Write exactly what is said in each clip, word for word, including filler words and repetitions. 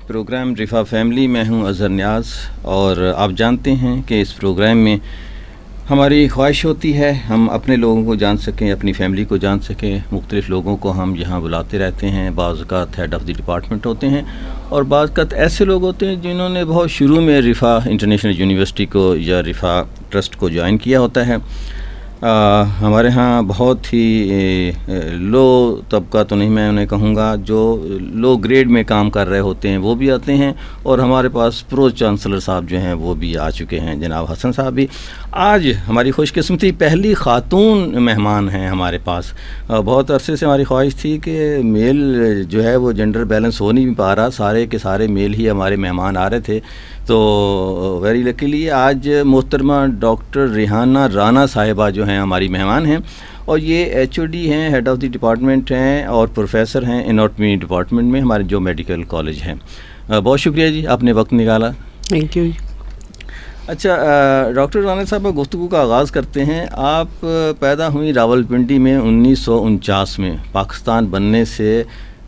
Programme رفا family میں ہوں اظہر نیاز، اور آپ جانتے ہیں کہ اس پروگرام میں ہماری خواہش ہوتی ہے ہم اپنے لوگوں کو جان سکیں، اپنی فیملی کو جان سکیں۔ مختلف لوگوں کو ہم یہاں بلاتے رہتے ہیں، بعض اوقات ہیڈ آف دی ڈپارٹمنٹ ہوتے ہیں اور بعض اوقات ایسے لوگ ہوتے ہیں جنہوں نے بہت شروع میں رفا انٹرنیشنل یونیورسٹی کو یا رفا ٹرسٹ کو جوائن کیا ہوتا ہے۔ آ, ہمارے ہاں بہت ہی لو طبقہ تو نہیں میں انہیں کہوں گا، جو لو گریڈ میں کام کر رہے ہوتے ہیں وہ بھی آتے ہیں، اور ہمارے پاس پرو چانسلر صاحب جو ہیں وہ بھی آ چکے ہیں، جناب حسن صاحب بھی۔ آج ہماری خوش قسمتی پہلی خاتون مہمان ہیں ہمارے پاس۔ بہت عرصے سے ہماری خواہش تھی کہ میل جو ہے وہ جنڈر بیلنس ہو نہیں پا رہا، سارے کے سارے میل ہی ہمارے مہمان آ رہے تھے، تو ویری لکیلی آج محترمہ ڈاکٹر ریحانہ رانا صاحبہ جو ہیں ہماری مہمان ہیں، اور یہ ایچ او ڈی ہیں، ہیڈ آف دی ڈپارٹمنٹ ہیں اور پروفیسر ہیں اناٹمی ڈپارٹمنٹ میں ہمارے جو میڈیکل کالج ہیں۔ بہت شکریہ جی، آپ نے وقت نکالا۔ Thank you. اچھا ڈاکٹر رانا صاحبہ، گفتگو کا آغاز کرتے ہیں۔ آپ پیدا ہوئی راول پنڈی میں انیس سو انچاس میں، پاکستان بننے سے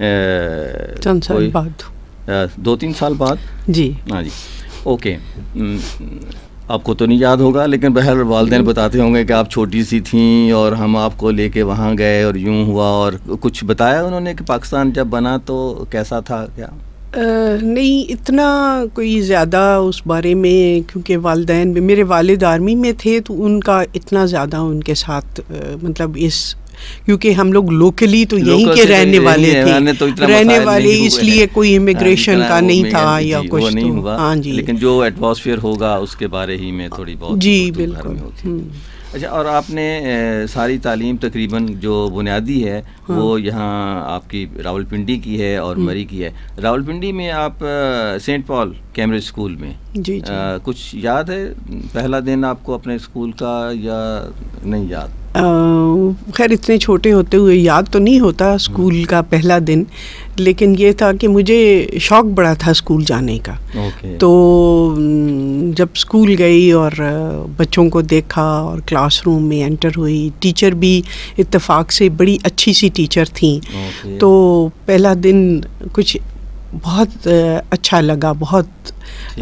چند سال بعد، دو تین سال بعد جی ہاں جی اوکے۔ آپ کو تو نہیں یاد ہوگا، لیکن بہرحال والدین بتاتے ہوں گے کہ آپ چھوٹی سی تھیں اور ہم آپ کو لے کے وہاں گئے اور یوں ہوا، اور کچھ بتایا انہوں نے کہ پاکستان جب بنا تو کیسا تھا کیا؟ نہیں اتنا کوئی زیادہ اس بارے میں، کیونکہ والدین میرے والد آرمی میں تھے تو ان کا اتنا زیادہ ان کے ساتھ مطلب اس، کیونکہ ہم لوگ لوکلی تو یہیں کے رہنے والے تھے، رہنے والے، اس لیے کوئی امیگریشن کا نہیں تھا یا کچھ نہیں ہوا۔ ہاں جی، لیکن جو ایٹماسفیئر ہوگا اس کے بارے ہی میں تھوڑی بہت جی بالکل۔ اچھا، اور آپ نے ساری تعلیم تقریباً جو بنیادی ہے وہ یہاں آپ کی راول پنڈی کی ہے اور مری کی ہے۔ راول پنڈی میں آپ سینٹ پال کیمبرج اسکول میں، جی جی کچھ یاد ہے پہلا دن آپ کو اپنے اسکول کا یا نہیں یاد؟ خیر اتنے چھوٹے ہوتے ہوئے یاد تو نہیں ہوتا اسکول کا پہلا دن، لیکن یہ تھا کہ مجھے شوق بڑا تھا اسکول جانے کا۔ تو جب اسکول گئی اور بچوں کو دیکھا اور کلاس روم میں انٹر ہوئی، ٹیچر بھی اتفاق سے بڑی اچھی سی ٹیچر تھیں، تو پہلا دن کچھ بہت اچھا لگا، بہت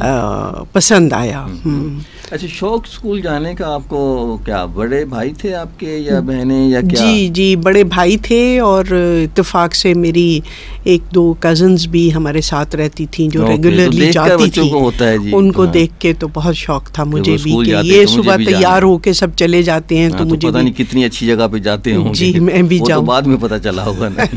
پسند آیا۔ اچھا، شوق اسکول جانے کا آپ کو کیا بڑے بھائی تھے آپ کے یا بہنیں یا کیا؟ جی جی بڑے بھائی تھے، اور اتفاق سے میری ایک دو کزنز بھی ہمارے ساتھ رہتی تھیں جو ریگولرلی جاتی تھیں، ان کو دیکھ کے تو بہت شوق تھا مجھے بھی کہ یہ صبح تیار ہو کے سب چلے جاتے ہیں، تو مجھے پتہ نہیں کتنی اچھی جگہ پہ جاتے ہوں گے، جی میں بھی جاؤں، بعد میں پتہ چلا ہوگا نا۔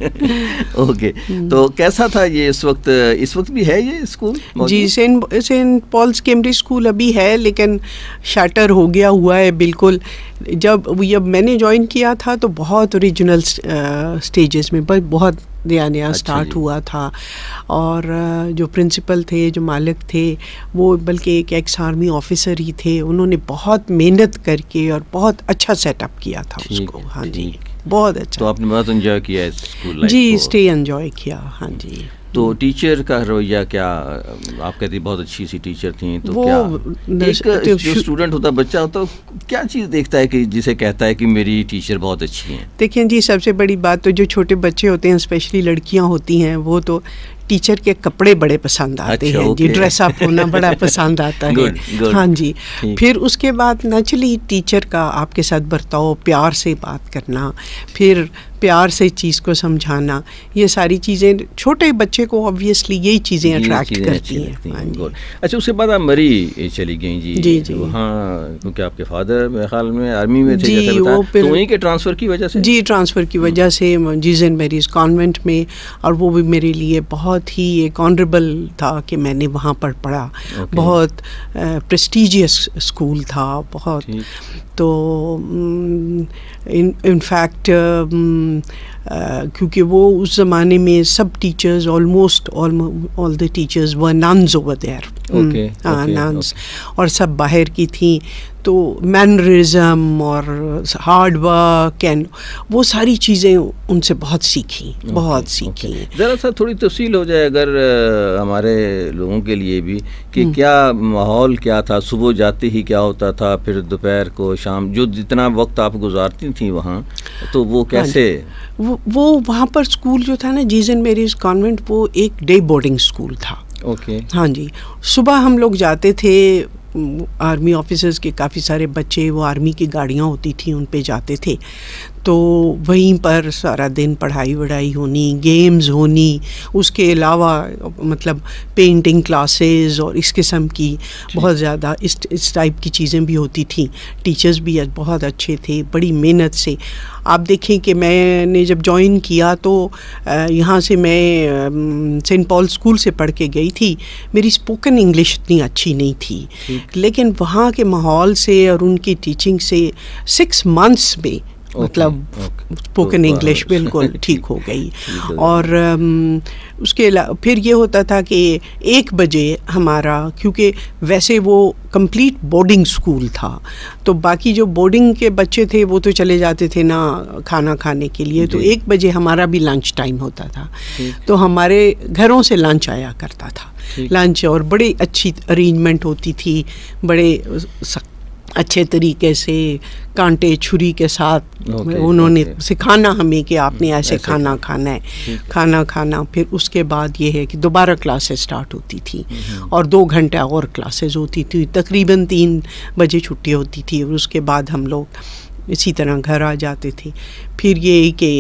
اوکے، تو کیسا تھا یہ اس وقت؟ اس وقت بھی ہے یہ اسکول؟ جی saint saint Paul's Cambridge school ابھی ہے، لیکن شٹر ہو گیا ہوا ہے بالکل۔ جب جب میں نے جوائن کیا تھا تو بہت اوریجنل اسٹیجز میں، بس بہت نیا نیا اسٹارٹ ہوا تھا، اور جو پرنسپل تھے، جو مالک تھے، وہ بلکہ ایک ایکس آرمی آفیسر ہی تھے، انہوں نے بہت محنت کر کے اور بہت اچھا سیٹ اپ کیا تھا اس کو۔ ہاں جی بہت اچھا۔ تو آپ نے بہت انجوائے کیا ہے اسکول لائف؟ جی اسٹے انجوائے کیا۔ ہاں جی۔ تو ٹیچر کا رویہ کیا؟ آپ کہتی بہت اچھی سی ٹیچر تھیں، تو کیا ایک جو اسٹوڈنٹ ہوتا، بچہ ہوتا، کیا چیز دیکھتا ہے کہ جسے کہتا ہے کہ میری ٹیچر بہت اچھی ہیں؟ دیکھیں جی، سب سے بڑی بات تو جو چھوٹے بچے ہوتے ہیں، اسپیشلی لڑکیاں ہوتی ہیں، وہ تو ٹیچر کے کپڑے بڑے پسند آتے ہیں جی، ڈریس اپ ہونا بڑا پسند آتا ہے۔ ہاں جی، پھر اس کے بعد نیچرلی ٹیچر کا آپ کے ساتھ برتاؤ، پیار سے بات کرنا، پھر پیار سے چیز کو سمجھانا، یہ ساری چیزیں چھوٹے بچے کو آبویسلی یہی چیزیں اٹریکٹ کرتی ہیں۔ اچھا، اس کے بعد آپ مری چلی گئیں جی؟ جی جی وہاں، کیونکہ آپ کے فادر میرے خیال میں آرمی میں تھے، جیسے بتایا، تو وہیں کے ٹرانسفر کی وجہ سے؟ جی ٹرانسفر کی وجہ سے جی سینٹ میریز کانوینٹ میں، اور وہ بھی میرے لیے بہت ہی ایک آنریبل تھا کہ میں نے وہاں پر پڑھا، بہت پریسٹیجیس اسکول تھا بہت۔ تو انفیکٹ کیونکہ وہ اس زمانے میں سب teachers almost all the teachers were nuns over there, nuns, اور سب باہر کی تھیں، تو مینرزم اور ہارڈ ورک اینڈ وہ ساری چیزیں ان سے بہت سیکھیں، بہت سیکھیں۔ ذرا سا تھوڑی تفصیل ہو جائے اگر ہمارے لوگوں کے لیے بھی، کہ کیا ماحول کیا تھا، صبح جاتے ہی کیا ہوتا تھا، پھر دوپہر کو، شام، جو جتنا وقت آپ گزارتی تھیں وہاں، تو وہ کیسے؟ وہ وہ وہاں پر اسکول جو تھا نا جی سینٹ میریز کانوینٹ، وہ ایک ڈے بورڈنگ اسکول تھا. اوکے. ہاں جی. صبح ہم لوگ جاتے تھے، آرمی آفیسرز کے کافی سارے بچے، وہ آرمی کی گاڑیاں ہوتی تھیں ان پہ جاتے تھے، تو وہیں پر سارا دن پڑھائی وڑھائی ہونی، گیمز ہونی، اس کے علاوہ مطلب پینٹنگ کلاسز اور اس قسم کی بہت زیادہ اس اس ٹائپ کی چیزیں بھی ہوتی تھیں. ٹیچرز بھی بہت اچھے تھے، بڑی محنت سے. آپ دیکھیں کہ میں نے جب جوائن کیا تو یہاں سے میں سینٹ پال اسکول سے پڑھ کے گئی تھی. میری اسپوکن انگلش اتنی اچھی نہیں تھی، لیکن وہاں کے ماحول سے اور ان کی ٹیچنگ سے سکس منتھس میں مطلب اسپوکن انگلش بالکل ٹھیک ہو گئی. اور اس کے علاوہ پھر یہ ہوتا تھا کہ ایک بجے ہمارا، کیونکہ ویسے وہ کمپلیٹ بورڈنگ اسکول تھا، تو باقی جو بورڈنگ کے بچے تھے وہ تو چلے جاتے تھے نا کھانا کھانے کے لیے، تو ایک بجے ہمارا بھی لنچ ٹائم ہوتا تھا، تو ہمارے گھروں سے لنچ آیا کرتا تھا. لنچ اور بڑی اچھی ارینجمنٹ ہوتی تھی، بڑے اچھے طریقے سے کانٹے چھری کے ساتھ انہوں نے سکھانا ہمیں کہ آپ نے ایسے کھانا کھانا ہے کھانا کھانا پھر اس کے بعد یہ ہے کہ دوبارہ کلاسز سٹارٹ ہوتی تھی اور دو گھنٹہ اور کلاسز ہوتی تھی. تقریباً تین بجے چھٹی ہوتی تھی اور اس کے بعد ہم لوگ اسی طرح گھر آ جاتے تھے. پھر یہ کہ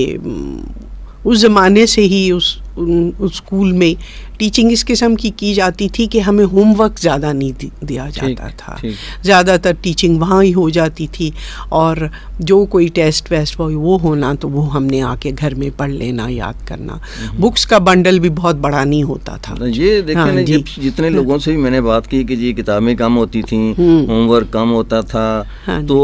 اس زمانے سے ہی اس اسکول میں ٹیچنگ اس قسم کی کی جاتی تھی کہ ہمیں ہوم ورک زیادہ نہیں دیا جاتا تھا، زیادہ تر ٹیچنگ وہاں ہی ہو جاتی تھی، اور جو کوئی ٹیسٹ ویسٹ وہ ہونا تو وہ ہم نے آ کے گھر میں پڑھ لینا، یاد کرنا. بکس کا بنڈل بھی بہت بڑا نہیں ہوتا تھا. یہ دیکھیں نا، جتنے لوگوں سے بھی میں نے بات کی کہ جی کتابیں کم ہوتی تھیں، ہوم ورک کم ہوتا تھا، تو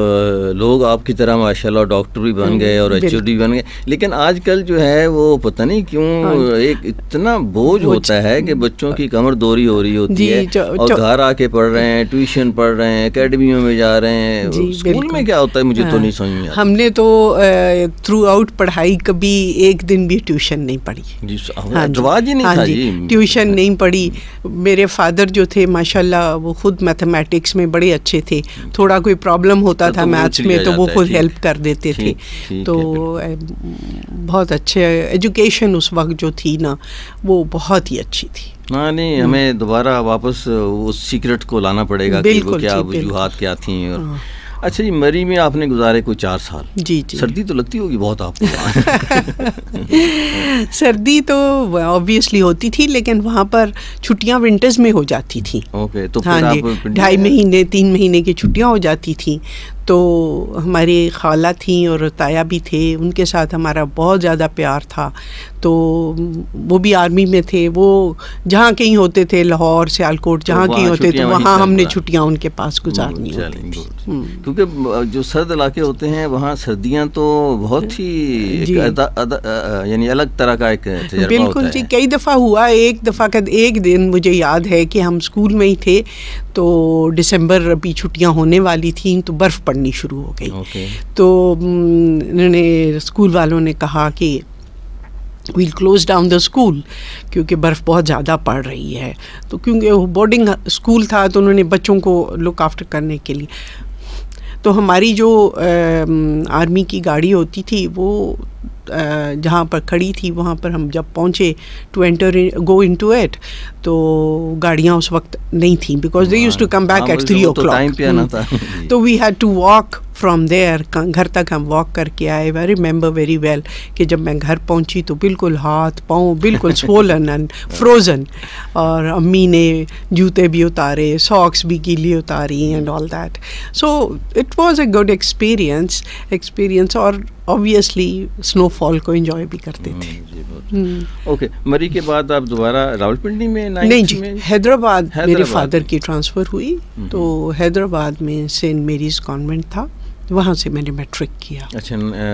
لوگ آپ کی طرح ماشاءاللہ ڈاکٹر بھی بن گئے اور ایچ او ڈی بن گئے. لیکن آج کل جو ہے وہ پتہ نہیں کیوں ایک اتنا بوجھ ہوتا ہے کہ بچوں کی کمر دوری ہو رہی ہوتی ہے اور گھر آ کے پڑھ رہے ہیں، ٹیوشن پڑھ رہے ہیں، اکیڈمیوں میں جا رہے ہیں. اسکول میں کیا ہوتا ہے مجھے تو نہیں سمجھ میں آتا. ہم نے تو تھرو آؤٹ پڑھائی کبھی ایک دن بھی ٹیوشن نہیں پڑھی، رواج ہی نہیں تھا جی، ٹیوشن نہیں پڑھی. میرے فادر جو تھے ماشاءاللہ وہ خود میتھمیٹکس میں بڑے اچھے تھے، تھوڑا کوئی پرابلم ہوتا تھا میتھس میں تو وہ خود ہیلپ کر دیتے تھے. تو بہت اچھے ایجوکیشن اس وقت جو تھی نا وہ بہت ہی اچھی تھی. ہاں نہیں، ہمیں دوبارہ واپس اس سیکرٹ کو لانا پڑے گا کہ وہ کیا وجوہات کیا تھیں. اور اچھا جی، مری میں آپ نے گزارے کوئی چار سال. جی جی. سردی تو لگتی ہوگی بہت آپ کو؟ سردی تو آبویسلی ہوتی تھی، لیکن وہاں پر چھٹیاں ونٹرز میں ہو جاتی تھیں. اوکے. تو ہاں جی، ڈھائی مہینے تین مہینے کی چھٹیاں ہو جاتی تھیں. تو ہماری خالہ تھیں اور تایا بھی تھے، ان کے ساتھ ہمارا بہت زیادہ پیار تھا. تو وہ بھی آرمی میں تھے، وہ جہاں کہیں ہوتے تھے، لاہور سیالکوٹ جہاں کہیں ہوتے تو وہاں ہم نے چھٹیاں ان کے پاس گزارنی ہوتی تھیں. کیونکہ جو سرد علاقے ہوتے ہیں وہاں سردیاں تو بہت ہی یعنی الگ طرح کا ایک تجربہ ہوتا ہے. بالکل جی. کئی دفعہ ہوا، ایک دفعہ کا ایک دن مجھے یاد ہے کہ ہم اسکول میں ہی تھے، تو ڈسمبر ابھی چھٹیاں ہونے والی تھیں تو برف پڑنی شروع ہو گئی. تو انہوں نے اسکول والوں نے کہا کہ we'll close down the school کیونکہ برف بہت زیادہ پڑ رہی ہے. تو کیونکہ وہ بورڈنگ اسکول تھا تو انہوں نے بچوں کو لک آفٹر کرنے کے لیے، تو ہماری جو آرمی کی گاڑی ہوتی تھی وہ جہاں پر کھڑی تھی وہاں پر ہم جب پہنچے two inter go in to eight, تو گاڑیاں اس وقت نہیں تھیں because they used to come back at three o'clock. تو we had to walk from there. گھر تک ہم واک کر کے آئے. آئی ریمبر ویری ویل کہ جب میں گھر پہنچی تو بالکل ہاتھ پاؤں بالکل سوولن اینڈ فروزن، اور امی نے جوتے بھی اتارے، ساکس بھی گیلی اتاری and all that. So it was a good experience experience اور آبویسلی اسنو فال کو انجوائے بھی کرتے تھے. اوکے. مری کے بعد آپ دوبارہ راولپنڈی میں؟ نہیں جی، حیدرآباد میرے فادر کی ٹرانسفر ہوئی تو حیدرآباد میں سینٹ میریز کانوینٹ تھا، وہاں سے میں نے میٹرک کیا. اچھا،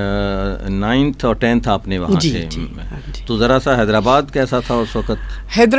نائنتھ اور ٹینتھ آپ نے وہاں سے. تو ذرا سا حیدرآباد کیسا تھا اس وقت؟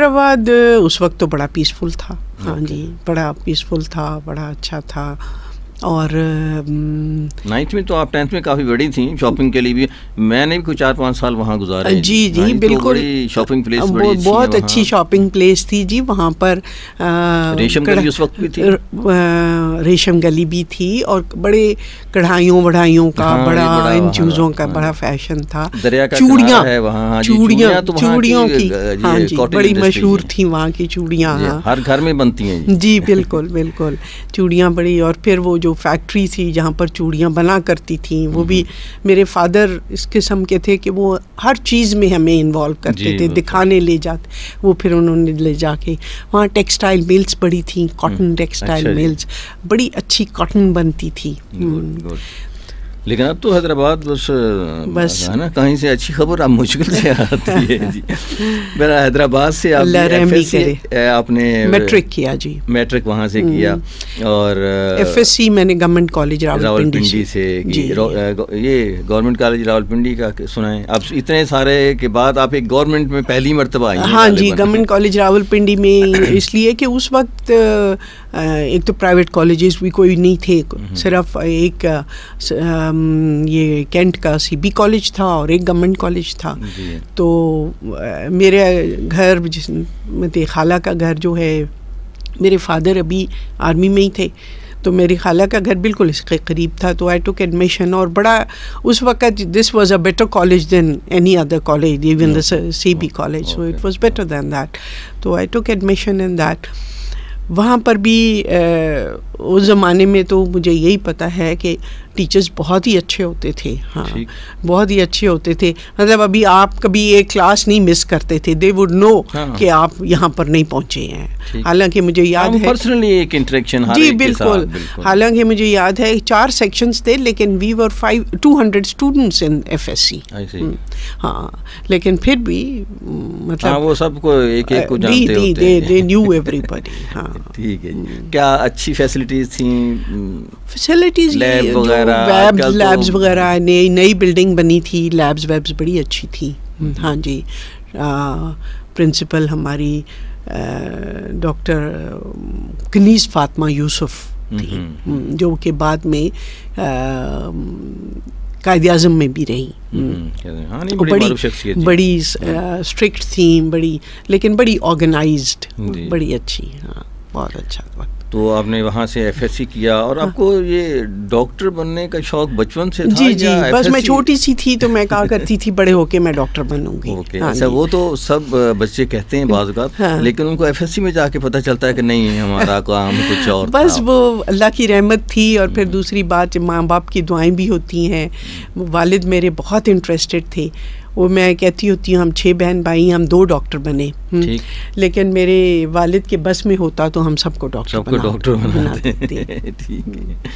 حیدرآباد اس وقت تو بڑا پیسفل تھا. ہاں جی، بڑا پیسفل تھا، بڑا اچھا تھا. اور نائنتھ میں تو آپ ٹینتھ میں کافی بڑی تھیں شاپنگ کے لیے بھی. میں نے بھی کچھ چار پانچ سال وہاں گزارے. جی جی بالکل, شاپنگ پلیس بہت اچھی شاپنگ پلیس تھی جی. وہاں پر ریشم گلی اس وقت بھی تھی, ریشم گلی بھی تھی, اور بڑے کڑھائیوں بڑھائیوں کا بڑا ان چیزوں کا بڑا فیشن تھا. چوڑیاں چوڑیاں چوڑیوں کی ہاں جی بڑی مشہور تھی وہاں کی چوڑیاں, ہر گھر میں بنتی ہیں جی بالکل بالکل چوڑیاں بڑی. اور پھر وہ جو فیکٹری تھی جہاں پر چوڑیاں بنا کرتی تھیں, وہ بھی میرے فادر اس قسم کے تھے کہ وہ ہر چیز میں ہمیں انوالو کرتے تھے, دکھانے لے جاتے. وہ پھر انہوں نے لے جا کے وہاں ٹیکسٹائل ملز بڑی تھیں, کاٹن ٹیکسٹائل ملز, بڑی اچھی کاٹن بنتی تھی. لیکن اب تو حیدرآباد بس بس ہے نا, کہیں سے اچھی خبر اب مشکل سے آتی ہے جی. میرا حیدرآباد سے آپ نے میٹرک کیا جی, میٹرک وہاں سے کیا, اور ایف ایس سی میں نے گورنمنٹ کالج راولپنڈی سے. یہ گورنمنٹ کالج راولپنڈی کا سنائیں. اب اتنے سارے کے بعد آپ ایک گورنمنٹ میں پہلی مرتبہ آئی ہیں. ہاں جی, گورنمنٹ کالج راولپنڈی میں اس لیے کہ اس وقت ایک تو پرائیویٹ کالجز بھی کوئی نہیں تھے, صرف ایک یہ کینٹ کا سی بی کالج تھا اور ایک گورنمنٹ کالج تھا. تو میرے گھر جس میں خالہ کا گھر جو ہے, میرے فادر ابھی آرمی میں ہی تھے, تو میری خالہ کا گھر بالکل اس کے قریب تھا. تو آئی ٹوک ایڈمیشن, اور بڑا اس وقت this was a better college than any other college, even the C B college, so it was better than that. تو آئی ٹوک ایڈمیشن ان دیٹ. وہاں پر بھی اس زمانے میں تو مجھے یہی پتہ ہے کہ ٹیچرز بہت ہی اچھے ہوتے تھے. ہاں بہت ہی اچھے ہوتے تھے. مطلب ابھی آپ کبھی ایک کلاس نہیں مس کرتے تھے, دے وڈ نو کہ آپ یہاں پر نہیں پہنچے ہیں. حالانکہ مجھے یاد ہے پرسنلی ایک انٹریکشن جی بالکل, حالانکہ مجھے یاد ہے چار سیکشنز تھے, لیکن we were five two hundred students in F S C. ہاں لیکن پھر بھی مطلب وہ سب کو ایک ایک کو جانتے ہوتے ہیں, دے نیو ایوری باڈی. ہاں ٹھیک ہے. کیا اچھی فیسلٹیز تھیں؟ فیسلٹیز لیب وغیرہ, لیبز وغیرہ, نئی نئی بلڈنگ بنی تھی, لیبز ویبز بڑی اچھی تھی. ہاں جی, پرنسپل ہماری ڈاکٹر کنیز فاطمہ یوسف تھی, جو کہ بعد میں قائد اعظم میں بھی رہی. بڑی بڑی اسٹرکٹ تھیں, بڑی لیکن بڑی آرگنائزڈ, بڑی اچھی. ہاں بہت اچھا وقت. تو آپ نے وہاں سے ایف ایس سی کیا, اور آپ کو یہ ڈاکٹر بننے کا شوق بچپن سے تھا؟ جی جی, بس میں چھوٹی سی تھی تو میں کہا کرتی تھی بڑے ہو کے میں ڈاکٹر بنوں گی. اچھا, وہ تو سب بچے کہتے ہیں بعض اوقات, لیکن ان کو ایف ایس سی میں جا کے پتہ چلتا ہے کہ نہیں, ہمارا کام کچھ اور. بس وہ اللہ کی رحمت تھی, اور پھر دوسری بات ماں باپ کی دعائیں بھی ہوتی ہیں. والد میرے بہت انٹرسٹڈ تھے. وہ میں کہتی ہوتی ہوں ہم چھ بہن بھائی, ہم دو ڈاکٹر بنے, لیکن میرے والد کے بس میں ہوتا تو ہم سب کو ڈاکٹر سب کو ڈاکٹر بنا دیتے. ٹھیک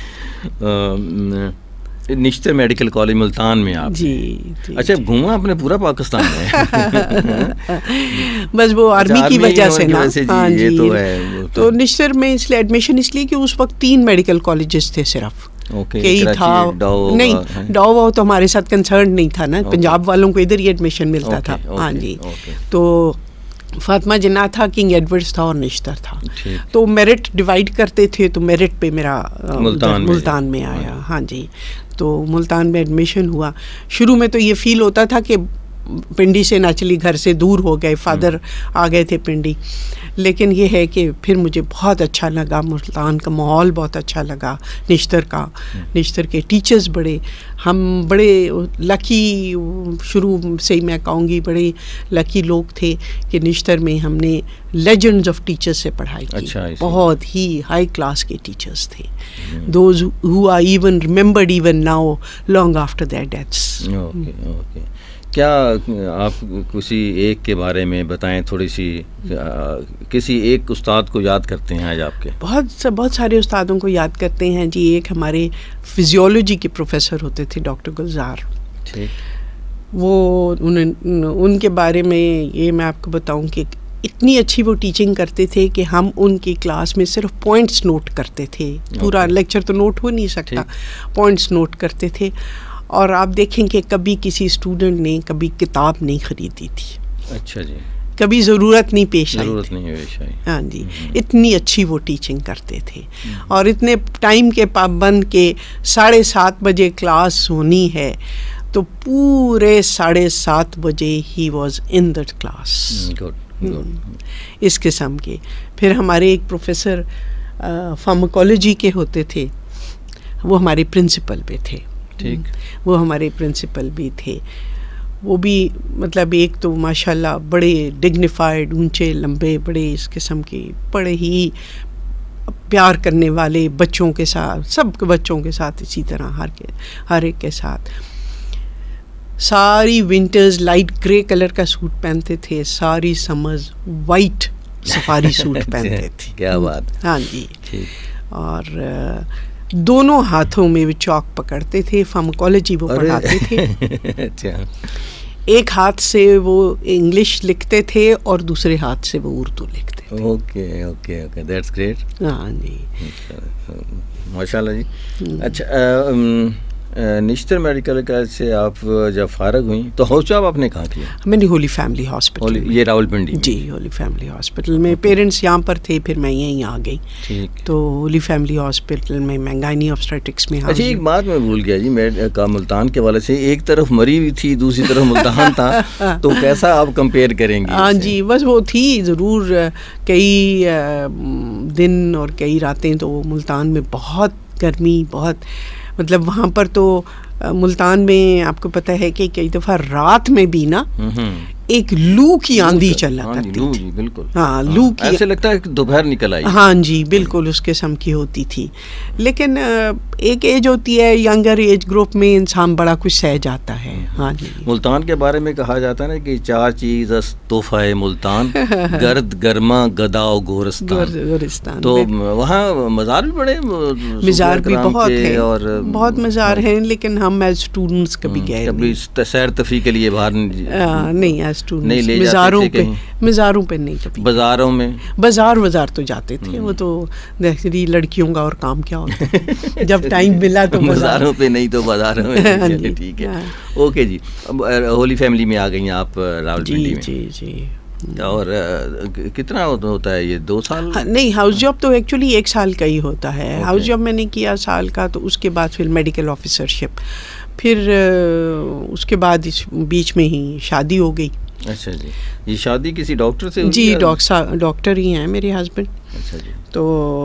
ہے. نشتر میڈیکل کالج ملتان میں آپ جی. اچھا, گھوما آپ نے پورا پاکستان میں؟ بس وہ آرمی کی وجہ سے نا. ہاں جی, تو نشتر میں اس لیے ایڈمیشن اس لیے کہ اس وقت تین میڈیکل کالجز تھے صرف. کئی تھا نہیں, ڈاؤ واؤ تو ہمارے ساتھ کنسرن نہیں تھا نا, پنجاب والوں کو ادھر ہی ایڈمیشن ملتا تھا. ہاں جی, تو فاطمہ جناح تھا, کنگ ایڈورڈز تھا, اور نشتر تھا. تو میرٹ ڈیوائڈ کرتے تھے, تو میرٹ پہ میرا ملتان میں آیا. ہاں جی, تو ملتان میں ایڈمیشن ہوا. شروع میں تو یہ فیل ہوتا تھا کہ پنڈی سے نیچرلی گھر سے دور ہو گئے, فادر آ گئے تھے پنڈی, لیکن یہ ہے کہ پھر مجھے بہت اچھا لگا. ملتان کا ماحول بہت اچھا لگا, نشتر کا, نشتر کے ٹیچرز بڑے, ہم بڑے لکی, شروع سے ہی میں کہوں گی بڑے لکی لوگ تھے کہ نشتر میں ہم نے لیجنڈز آف ٹیچرز سے پڑھائی کی. بہت ہی ہائی کلاس کے ٹیچرز تھے, those who are even remembered even now long after their deaths. کیا آپ کسی ایک کے بارے میں بتائیں تھوڑی سی, کسی ایک استاد کو یاد کرتے ہیں آج آپ کے؟ بہت بہت سارے استادوں کو یاد کرتے ہیں جی. ایک ہمارے فزیولوجی کے پروفیسر ہوتے تھے ڈاکٹر گلزار. وہ ان کے بارے میں یہ میں آپ کو بتاؤں کہ اتنی اچھی وہ ٹیچنگ کرتے تھے کہ ہم ان کی کلاس میں صرف پوائنٹس نوٹ کرتے تھے. پورا لیکچر تو نوٹ ہو نہیں سکتا, پوائنٹس نوٹ کرتے تھے. اور آپ دیکھیں کہ کبھی کسی اسٹوڈنٹ نے کبھی کتاب نہیں خریدی تھی. اچھا جی. کبھی ضرورت نہیں پیش آئی ضرورت نہیں پیش آئی ہاں جی اتنی اچھی وہ ٹیچنگ کرتے تھے اور اتنے ٹائم کے پابند کے ساڑھے سات بجے کلاس ہونی ہے تو پورے ساڑھے سات بجے ہی واز ان دیٹ کلاس اس قسم کے. پھر ہمارے ایک پروفیسر فارماکولوجی کے ہوتے تھے وہ ہمارے پرنسپل بھی تھے ٹھیک وہ ہمارے پرنسپل بھی تھے وہ بھی مطلب ایک تو ماشاء اللہ بڑے ڈگنیفائڈ اونچے لمبے بڑے اس قسم کے بڑے ہی پیار کرنے والے بچوں کے ساتھ سب بچوں کے ساتھ اسی طرح ہر کے ہر ایک کے ساتھ. ساری ونٹرز لائٹ گرے کلر کا سوٹ پہنتے تھے ساری سمرز وائٹ سفاری سوٹ پہنتے تھے. کیا بات. ہاں جی اور دونوں ہاتھوں میں وہ چاک پکڑتے تھے فارماکولوجی وہ پڑھاتے تھے ایک ہاتھ سے وہ انگلش لکھتے تھے اور دوسرے ہاتھ سے وہ اردو لکھتے تھے. Okay okay okay that's great. ہاں جی ماشاء اللہ جی. اچھا نشتر میڈیکل کالج سے آپ جب فارغ ہوئیں تو ہاؤس جاب آپ نے کہاں کیا؟ میں نے ہولی فیملی ہاسپٹل. یہ راول پنڈی جی ہولی فیملی ہاسپٹل میں پیرنٹس یہاں پر تھے پھر میں یہیں آ گئی ٹھیک تو ہولی فیملی ہاسپٹل میں میں گائنی آبسٹریٹکس میں. اچھا ایک بات میں بھول گیا جی میں کا ملتان کے والے سے ایک طرف مری ہوئی تھی دوسری طرف ملتان تھا تو کیسا آپ کمپیئر کریں گے؟ ہاں جی بس وہ تھی ضرور کئی دن اور کئی راتیں تو ملتان میں بہت گرمی بہت مطلب وہاں پر تو ملتان میں آپ کو پتہ ہے کہ کئی دفعہ رات میں بھی نا ایک لو کی آندھی چلا کرتی تھی. بالکل ہاں لو کی ایسے لگتا ہے کہ دوپہر نکل آئی. ہاں جی بالکل اس قسم کی ہوتی تھی لیکن ایک ایج ہوتی ہے ینگر ایج گروپ میں انسان بڑا کچھ سہ جاتا ہے. ہاں جی ملتان کے بارے میں کہا جاتا ہے نا کہ چار چیز تحفہ ملتان گرد گرما گدا و گورستان تو وہاں مزار بھی بڑے مزار بھی بہت ہیں اور بہت مزار ہیں لیکن ہم ایز اسٹوڈنٹس کبھی گئے کبھی سیر تفریح کے لیے باہر نہیں ایز مزاروں پہ مزاروں پہ نہیں کبھی. بازاروں میں بازار بازار تو جاتے تھے وہ تو دیکھتی لڑکیوں کا اور کام کیا ہوتا ہے جب ٹائم ملا تو بازاروں پہ نہیں تو بازاروں میں. ٹھیک ہے اوکے جی. اب ہولی فیملی میں آ گئی ہیں آپ راولپنڈی میں. جی جی اور کتنا ہوتا ہے یہ دو سال؟ نہیں ہاؤس جاب تو ایکچولی ایک سال کا ہی ہوتا ہے. ہاؤس جاب میں نے کیا سال کا تو اس کے بعد پھر میڈیکل آفیسرشپ پھر اس کے بعد اس بیچ میں ہی شادی ہو گئی. اچھا جی یہ شادی کسی ڈاکٹر سے؟ جی ڈاکٹر ہی ہیں میرے ہسبینڈ. اچھا جی تو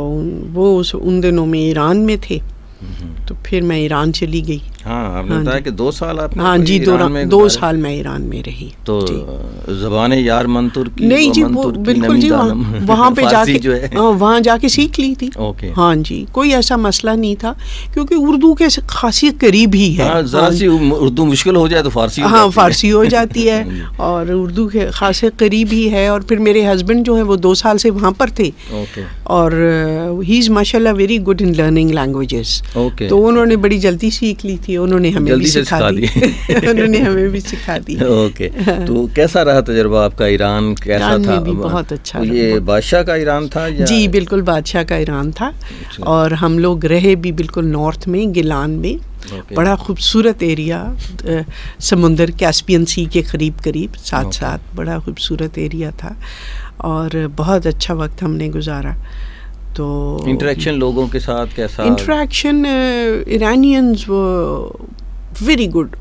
وہ ان دنوں میں ایران میں تھے تو پھر میں ایران چلی گئی. ہاں آپ نے بتایا کہ دو سال آپ ہاں جی دو سال میں ایران میں رہی. تو زبان یار من ترکی نہیں جی بالکل جی وہاں پہ جا کے وہاں جا کے سیکھ لی تھی. ہاں جی کوئی ایسا مسئلہ نہیں تھا کیونکہ اردو کے خاصی قریب ہی ہے. ذرا سی اردو مشکل ہو جائے تو فارسی ہاں فارسی ہو جاتی ہے اور اردو کے خاصے قریب ہی ہے. اور پھر میرے ہسبینڈ جو ہے وہ دو سال سے وہاں پر تھے اور ہی از ماشاء اللہ very good in learning languages تو انہوں نے بڑی جلدی سیکھ لی تھی. انہوں نے ہمیں بھی سکھا دی انہوں نے ہمیں بھی سکھا دی. اوکے تو کیسا رہا تجربہ آپ کا؟ ایران کیسا تھا؟ بہت اچھا. یہ بادشاہ کا ایران تھا؟ جی بالکل بادشاہ کا ایران تھا اور ہم لوگ رہے بھی بالکل نارتھ میں گیلان میں. بڑا خوبصورت ایریا سمندر کیسپین سی کے قریب قریب ساتھ ساتھ بڑا خوبصورت ایریا تھا اور بہت اچھا وقت ہم نے گزارا. تو انٹریکشن لوگوں کے ساتھ کیسا؟ Interaction Iranians very good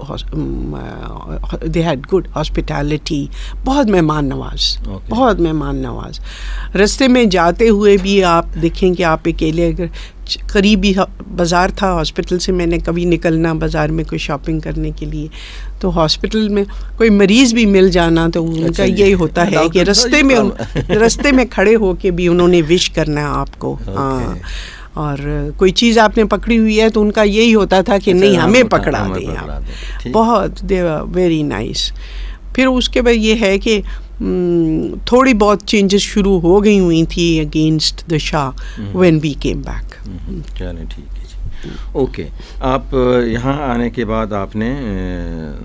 they had good hospitality بہت مہمان نواز بہت مہمان نواز. رستے میں جاتے ہوئے بھی آپ دیکھیں کہ آپ اکیلے اگر قریبی بازار تھا ہاسپٹل سے میں نے کبھی نکلنا بازار میں کوئی شاپنگ کرنے کے لیے تو ہاسپٹل میں کوئی مریض بھی مل جانا تو ان کا یہی ہوتا ہے کہ رستے میں رستے میں کھڑے ہو کے بھی انہوں نے وش کرنا ہے آپ کو. ہاں اور کوئی چیز آپ نے پکڑی ہوئی ہے تو ان کا یہی ہوتا تھا کہ نہیں ہمیں پکڑا دیں آپ. بہت دے ویری نائس. پھر اس کے بعد یہ ہے کہ تھوڑی بہت چینجز شروع ہو گئی ہوئی تھی against the Shah when we came back. چلیں ٹھیک ہے جی. اوکے آپ یہاں آنے کے بعد آپ نے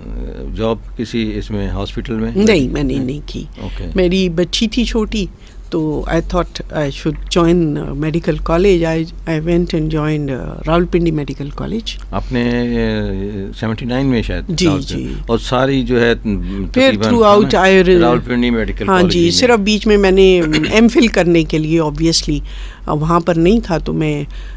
جاب کسی اس میں ہاسپٹل میں؟ نہیں میں نے نہیں کی. میری بچی تھی چھوٹی تو I thought I should join medical college. I I went and joined Rawalpindi medical college. آپ نے سیونٹی نائن میں شاید؟ جی جی. اور ساری جو ہے پھر throughout I Rawalpindi medical ہاں جی. صرف بیچ میں میں نے ایم فل کرنے کے لیے آبویسلی وہاں پر نہیں تھا تو میں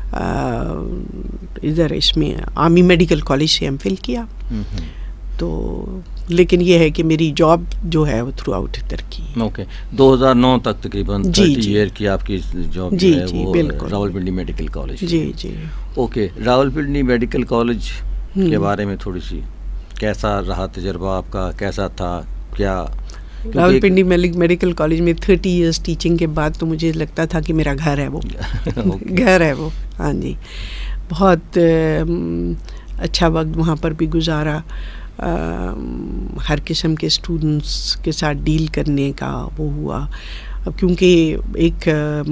ادھر اس میں آرمی میڈیکل کالج سے ایم فل کیا. تو لیکن یہ ہے کہ میری جاب جو ہے وہ تھرو آؤٹ ادھر کی. اوکے. دو ہزار نو تک تقریباً تھرٹی ایئر کی آپ کی جاب جی جو ہے جی وہ بالکل راولپنڈی میڈیکل کالج. جی جی. اوکے. راولپنڈی میڈیکل کالج کے بارے میں تھوڑی سی کیسا رہا تجربہ آپ کا, کیسا تھا کیا؟ راولپنڈی میڈیکل کالج میں تھرٹی ایئرس ٹیچنگ کے بعد تو مجھے لگتا تھا کہ میرا گھر ہے وہ گھر ہے وہ. ہاں جی. بہت اچھا وقت وہاں پر بھی گزارا. ہر قسم کے اسٹوڈنٹس کے ساتھ ڈیل کرنے کا وہ ہوا. اب کیونکہ ایک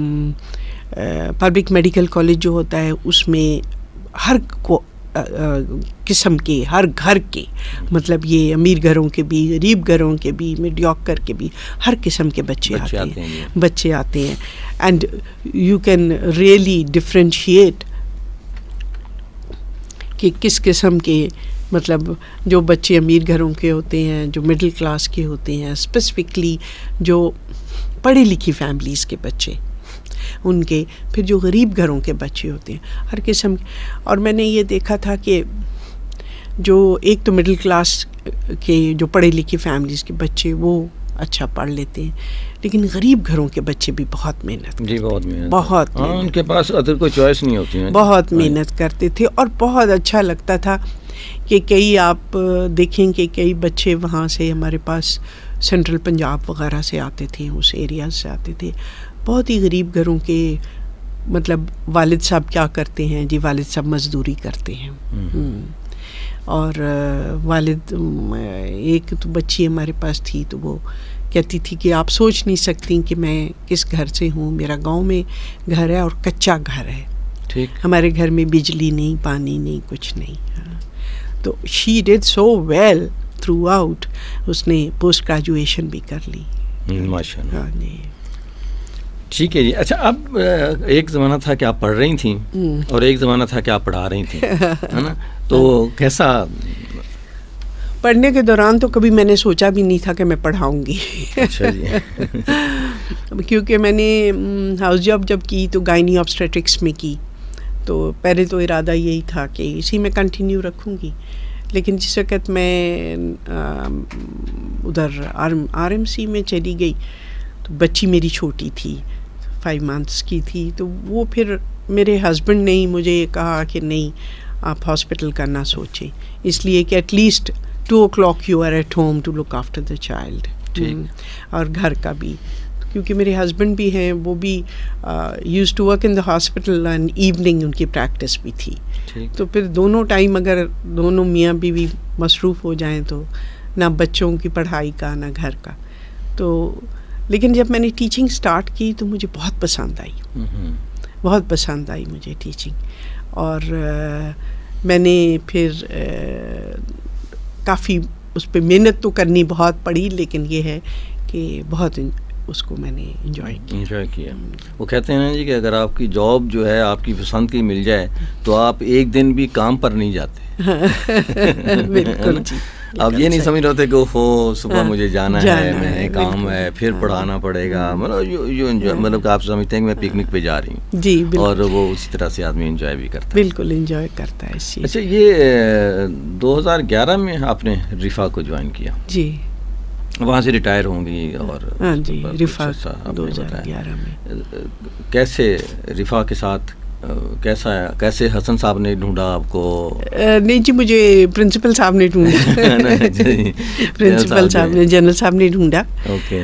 پبلک میڈیکل کالج جو ہوتا ہے اس میں ہر کو قسم کے, ہر گھر کے, مطلب یہ امیر گھروں کے بھی, غریب گھروں کے بھی, میڈیوکر کے بھی, ہر قسم کے بچے آتے ہیں بچے آتے ہیں and you can really differentiate کہ کس قسم کے, مطلب جو بچے امیر گھروں کے ہوتے ہیں, جو مڈل کلاس کے ہوتے ہیں, اسپیسیفکلی جو پڑھی لکھی فیملیز کے بچے ان کے, پھر جو غریب گھروں کے بچے ہوتے ہیں, ہر قسم. اور میں نے یہ دیکھا تھا کہ جو ایک تو مڈل کلاس کے جو پڑھے لکھے فیملیز کے بچے وہ اچھا پڑھ لیتے ہیں, لیکن غریب گھروں کے بچے بھی بہت محنت جی بہت محنت بہت ان کے پاس ادر کوئی چوائس نہیں ہوتی ہے, بہت محنت کرتے تھے. اور بہت اچھا لگتا تھا کہ کئی آپ دیکھیں کہ کئی بچے وہاں سے ہمارے پاس سینٹرل پنجاب وغیرہ سے آتے تھے, اس ایریاز سے آتے تھے, بہت ہی غریب گھروں کے. مطلب والد صاحب کیا کرتے ہیں جی, والد صاحب مزدوری کرتے ہیں. اور والد, ایک تو بچی ہمارے پاس تھی تو وہ کہتی تھی کہ آپ سوچ نہیں سکتی کہ میں کس گھر سے ہوں, میرا گاؤں میں گھر ہے اور کچا گھر ہے, ٹھیک, ہمارے گھر میں بجلی نہیں, پانی نہیں, کچھ نہیں. تو she did so well throughout. اس نے پوسٹ گریجویشن بھی کر لی ماشاء اللہ. ٹھیک ہے جی. اچھا, اب ایک زمانہ تھا کہ آپ پڑھ رہی تھیں اور ایک زمانہ تھا کہ آپ پڑھا رہی تھیں, ہے نا, تو کیسا؟ پڑھنے کے دوران تو کبھی میں نے سوچا بھی نہیں تھا کہ میں پڑھاؤں گی. اچھا جی. کیونکہ میں نے ہاؤس جاب جب کی تو گائنی آبسٹریٹکس میں کی, تو پہلے تو ارادہ یہی تھا کہ اسی میں کنٹینیو رکھوں گی. لیکن جس وقت میں ادھر آر ایم سی میں چلی گئی تو بچی میری چھوٹی تھی, فائیو منتھس کی تھی. تو وہ پھر میرے ہسبینڈ نے ہی مجھے کہا کہ نہیں, آپ ہاسپٹل کا نہ سوچیں, اس لیے کہ at least two o'clock you are at home to look after the child. اور گھر کا بھی, کیونکہ میرے ہسبینڈ بھی ہیں, وہ بھی used to work in the hospital and evening ان کی پریکٹس بھی تھی. تو پھر دونوں ٹائم اگر دونوں میاں بیوی مصروف ہو جائیں تو نہ بچوں کی پڑھائی کا نہ گھر کا. تو لیکن جب میں نے ٹیچنگ سٹارٹ کی تو مجھے بہت پسند آئی, بہت پسند آئی مجھے ٹیچنگ. اور میں نے پھر کافی اس پہ محنت تو کرنی بہت پڑی, لیکن یہ ہے کہ بہت اس کو میں نے انجوائے کیا انجوائے کیا وہ کہتے ہیں نا جی کہ اگر آپ کی جاب جو ہے آپ کی پسند کی مل جائے تو آپ ایک دن بھی کام پر نہیں جاتے. بالکل جی. آپ یہ نہیں سمجھ رہے کہ ہو صبح مجھے جانا ہے, میں نے کام ہے, پھر پڑھانا پڑے گا, مطلب مطلب کہ آپ سمجھتے ہیں کہ میں پکنک پہ جا رہی ہوں جی, اور وہ اسی طرح سے آدمی انجوائے بھی کرتا ہے. بالکل انجوائے کرتا ہے اس چیز. اچھا, یہ دو ہزار گیارہ میں آپ نے ریفا کو جوائن کیا جی, وہاں سے ریٹائر ہوں گی. اور ہاں جی, ریفا دو ہزار گیارہ میں. کیسے ریفا کے ساتھ کیسا کیسے حسن صاحب نے ڈھونڈا آپ کو؟ نہیں جی, مجھے پرنسپل صاحب نے ڈھونڈا. پرنسپل صاحب نے, جنرل صاحب نے ڈھونڈا. اوکے.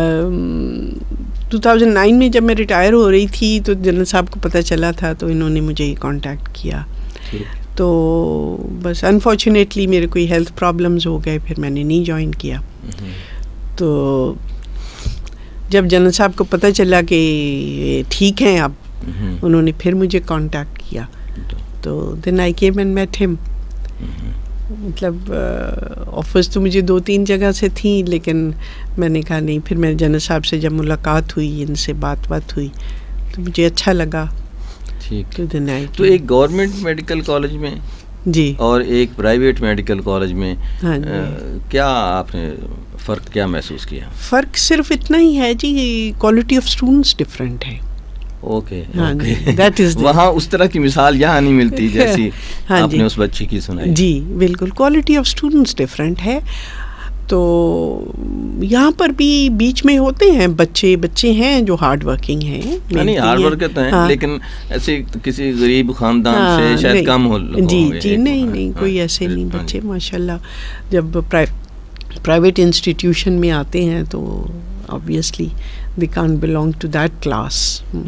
ٹو تھاؤزینڈ نائن میں جب میں ریٹائر ہو رہی تھی تو جنرل صاحب کو پتہ چلا تھا, تو انہوں نے مجھے کانٹیکٹ کیا. تو بس انفارچونیٹلی میرے کوئی ہیلتھ پرابلمز ہو گئے, پھر میں نے نہیں جوائن کیا. تو جب جنرل صاحب کو پتہ چلا کہ ٹھیک ہیں اب, انہوں نے پھر مجھے کانٹیکٹ کیا. تو then I came and met him. مطلب آفرز تو مجھے دو تین جگہ سے تھیں، لیکن میں نے کہا نہیں. پھر میں جنرل صاحب سے جب ملاقات ہوئی، ان سے بات بات ہوئی تو مجھے اچھا لگا. ٹھیک. تو ایک گورنمنٹ میڈیکل کالج میں جی اور ایک پرائیویٹ میڈیکل کالج میں ہاں کیا آپ نے فرق کیا محسوس کیا؟ فرق صرف اتنا ہی ہے جی، کوالٹی آف اسٹوڈنٹس ڈفرینٹ ہے. اوکے دیٹ از وہاں اس طرح کی مثال یہاں نہیں ملتی جیسی آپ نے اس بچی کی سنائی. جی بالکل، کوالٹی آف اسٹوڈنٹس ڈفرینٹ ہے. تو یہاں پر بھی بیچ میں ہوتے ہیں بچے بچے ہیں جو ہارڈ ورکنگ ہیں. نہیں ہارڈ ورکنگ ہیں لیکن ایسے کسی غریب خاندان سے شاید کم ہو. جی جی نہیں نہیں کوئی ایسے نہیں بچے ماشاء اللہ. جب پرائیویٹ انسٹیٹیوشن میں آتے ہیں تو obviously they can't belong to that class.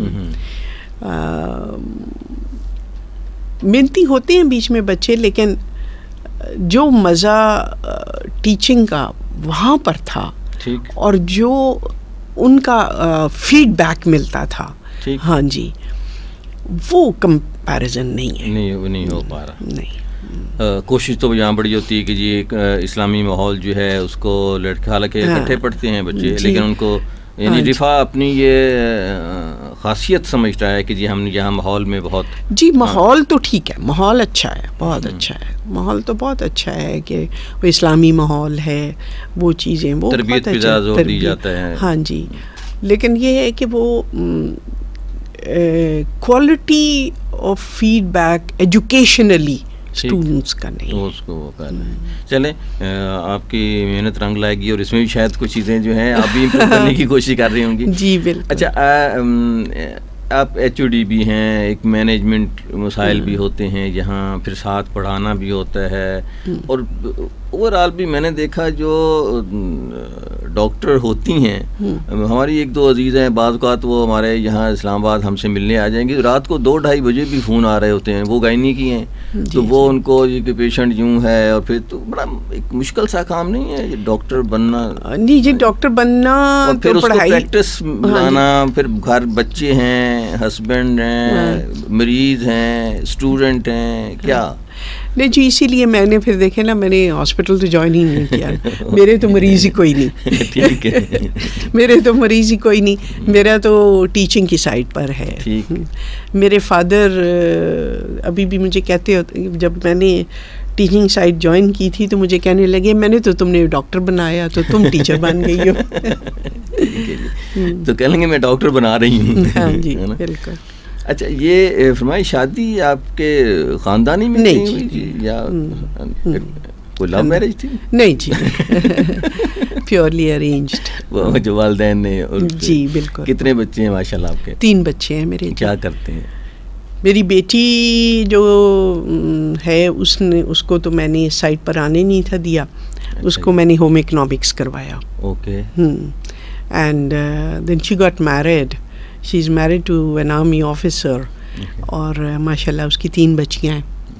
محنتی ہوتے ہیں بیچ میں بچے، لیکن جو مزہ ٹیچنگ کا وہاں پر تھا اور جو ان کا فیڈ بیک ملتا تھا، ہاں جی، وہ کمپیریزن نہیں ہے. نہیں نہیں ہو پا رہا. نہیں کوشش تو یہاں بڑی ہوتی ہے کہ جی ایک اسلامی ماحول جو ہے اس کو لڑکے، حالانکہ اکٹھے پڑھتے ہیں بچے، لیکن ان کو یعنی رفاہ اپنی یہ خاصیت سمجھتا ہے کہ جی ہم یہاں ماحول میں بہت جی ماحول تو ٹھیک ہے، ماحول اچھا ہے، بہت اچھا ہے، ماحول تو بہت اچھا ہے کہ وہ اسلامی ماحول ہے، وہ چیزیں وہ تربیت پہ زیادہ زور دی جاتا ہے. ہاں جی، لیکن یہ ہے کہ وہ quality of feedback educationally students کا نہیں اس کو وہ کرنا ہے. چلیں آپ کی محنت رنگ لائے گی اور اس میں بھی شاید کچھ چیزیں جو ہیں آپ بھی امپروو کرنے کی کوشش کر رہی ہوں گی. جی بالکل. اچھا آپ ایچ او ڈی بھی ہیں، ایک مینجمنٹ مسائل بھی ہوتے ہیں یہاں، پھر ساتھ پڑھانا بھی ہوتا ہے، اور اوور آل بھی میں نے دیکھا جو ڈاکٹر ہوتی ہیں ہماری ایک دو عزیز ہیں، بعض اوقات وہ ہمارے یہاں اسلام آباد ہم سے ملنے آ جائیں گے، رات کو دو ڈھائی بجے بھی فون آ رہے ہوتے ہیں، وہ گائنی کی ہیں تو وہ ان کو یہ کہ پیشنٹ یوں ہے، اور پھر تو بڑا ایک مشکل سا کام نہیں ہے ڈاکٹر بننا. جی جی ڈاکٹر بننا، اور پھر اس کو پریکٹس بنانا، پھر گھر بچے ہیں، ہسبینڈ ہیں، مریض ہیں، اسٹوڈنٹ ہیں، کیا نہیں جی. اسی لیے میں نے پھر دیکھے نا، میں نے ہاسپٹل تو جوائن ہی نہیں کیا. میرے تو مریض ہی کوئی نہیں. ٹھیک ہے، میرے تو مریض ہی کوئی نہیں، میرا تو ٹیچنگ کی سائڈ پر ہے. میرے فادر ابھی بھی مجھے کہتے ہوتے، جب میں نے ٹیچنگ سائڈ جوائن کی تھی تو مجھے کہنے لگے میں نے تو تم نے ڈاکٹر بنایا تو تم ٹیچر بن گئی ہو. تو کہہ لیں گے میں ڈاکٹر بنا رہی ہوں. ہاں جی بالکل. اچھا یہ فرمائی شادی آپ کے خاندانی میں نہیں ہوئی یا کوئی لو میرج تھی؟ نہیں جی، پیورلی ارینجڈ. وہ جو والدین نے. جی بالکل. کتنے بچے ہیں ماشاء اللہ آپ کے؟ تین بچے ہیں میرے. کیا کرتے ہیں؟ میری بیٹی جو ہے اس نے اس کو تو میں نے سائٹ پر آنے نہیں تھا دیا، اس کو میں نے ہوم اکنامکس کروایا. Okay. And then she got married. She is married to an army officer, اور ماشاء اللہ اس کی تین بچیاں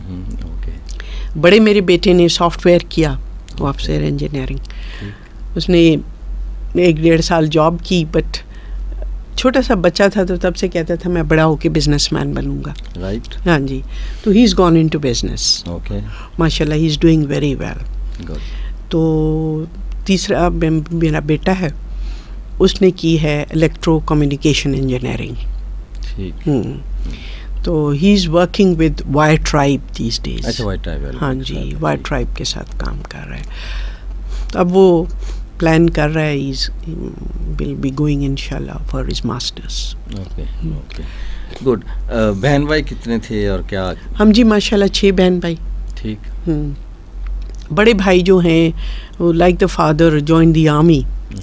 ہیں. بڑے میرے بیٹے نے سافٹ ویئر کیا، سافٹ ویئر انجینئرنگ. اس نے ایک ڈیڑھ سال جاب کی، بٹ چھوٹا سا بچہ تھا تو تب سے کہتا تھا میں بڑا ہو کے بزنس مین بنوں گا. رائٹ. ہاں جی. تو he is gone into business. Okay. ماشاء اللہ he is doing very well. تو تیسرا میرا بیٹا ہے، اس نے کی ہے الیکٹرو کمیونیکیشن انجینئرنگ. ٹھیک. تو he is working with Wire Tribe these days. اچھا وائر ٹرائب. ہاں جی وائر ٹرائب کے ساتھ کام کر رہا ہے. اب وہ پلان کر رہا ہے، از ول بی گوئنگ انشاء اللہ for his masters. Okay okay good. بہن بھائی کتنے تھے اور کیا؟ ہم جی ماشاء اللہ چھ بہن بھائی. ٹھیک. بڑے بھائی جو ہیں like the father join the army.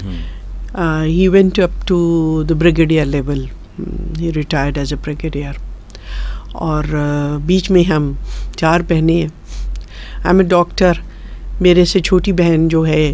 He went up to the brigadier level. He retired as a brigadier. اور بیچ میں ہم چار بہنیں ہیں. I am a doctor. میرے سے چھوٹی بہن جو ہے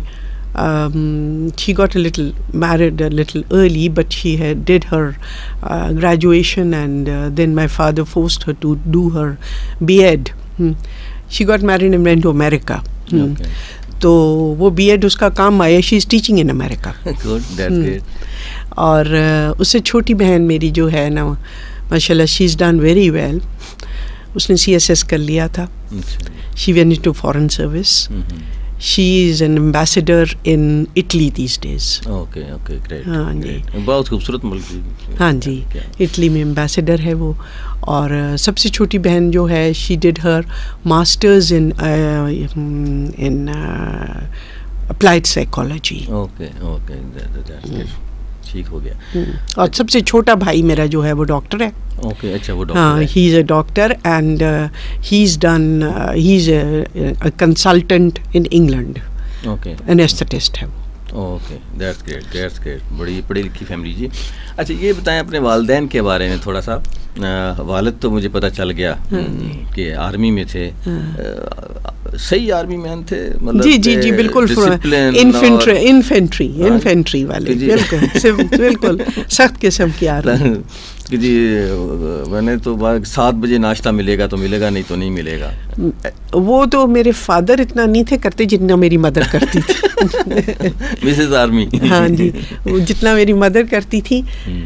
she got a little married a little early, but she had did her uh, graduation, and uh, then my father forced her to do her B Ed. hmm. She got married and went to America. hmm. Okay. تو وہ be add اس کا کام آیا. She is teaching in America. Good, that's great. اور اس سے چھوٹی بہن میری جو ہے نا ماشاء اللہ she is done very well. اس نے سی ایس ایس کر لیا تھا. She went into foreign service. Mm-hmm. She is an ambassador in Italy these days. Okay, okay, great. ہاں جی بہت خوبصورت ملک. ہاں جی اٹلی میں امبیسڈر ہے وہ. اور سب سے چھوٹی بہن جو ہے she did her masters in in applied psychology. Okay, okay, that's good. ٹھیک ہو گیا. اور سب سے چھوٹا بھائی میرا جو ہے وہ ڈاکٹر ہے. اوکے اچھا وہ ڈاکٹر ہاں he is a doctor and he is done he is a consultant in England. Okay anaesthetist ہے وہ. Okay that's great that's great. بڑی پڑھی لکھی فیملی. جی اچھا یہ بتائیں اپنے والدین کے بارے میں تھوڑا سا. والد تو مجھے پتہ چل گیا کہ آرمی میں تھے. صحیح آرمی مین تھے مطلب جی جی جی بالکل انفینٹری انفینٹری انفینٹری والے بالکل بالکل سخت قسم کی آرمی کہ جی میں نے تو سات بجے ناشتہ ملے گا تو ملے گا نہیں تو نہیں ملے گا. وہ تو میرے فادر اتنا نہیں تھے کرتے جتنا میری مدر کرتی تھی. Mrs army. ہاں جی جتنا میری مدر کرتی تھی.